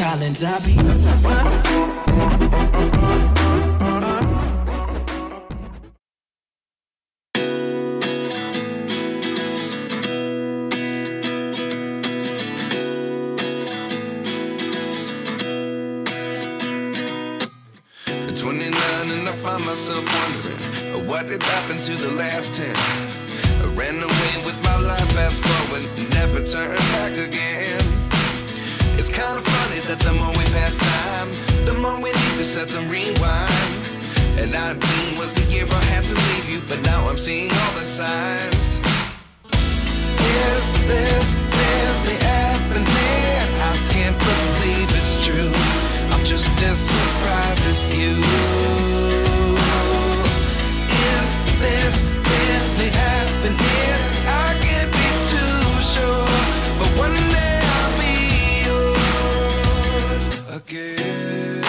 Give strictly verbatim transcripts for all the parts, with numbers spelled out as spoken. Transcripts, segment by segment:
Collins, I be. twenty-nine and I find myself wondering what did happen to the last ten. I ran away with my life, fast forward, never turn back again. It's kind of funny that the more we pass time, the more we need to set them rewind. And nineteen was the year I had to leave you, but now I'm seeing all the signs. Is this really happening? I can't believe it's true. I'm just as surprised as you. Is this really happening? I can't be too sure, but one day I'll be yours again.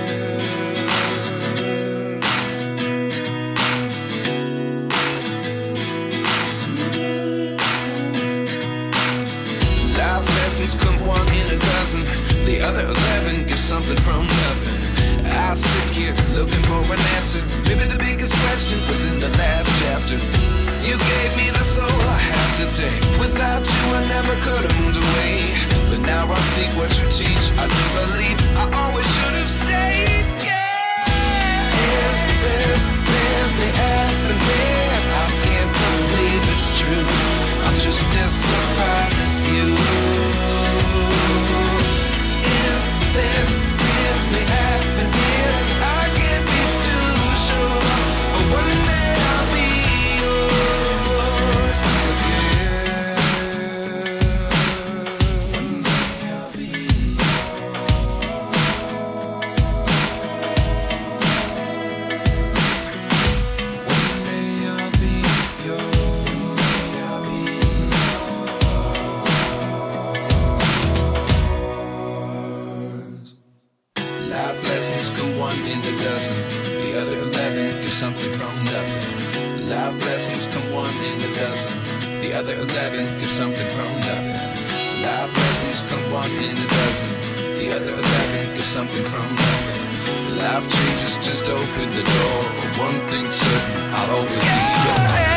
Life lessons come one in a dozen. The other eleven get something from nothing. I sit here looking for an answer. Maybe the biggest question was in the last chapter. You gave me the soul I have today. Without you I never could have moved away. But now I see what you teach. I do believe I always should have stayed. Yeah. Is this really happening? I can't believe it's true. I'm just as surprised as you. Is this really happening? I can't be too sure, but one day I'll be yours again. One day I'll be yours. One day I'll be yours. One day I'll be yours. Life lessons come one in a dozen. The other eleven get something from nothing. Life lessons come one in a dozen. The other eleven get something from nothing. Life lessons come one in a dozen. The other eleven get something from nothing. Life changes just open the door. One thing's certain, I'll always be yours.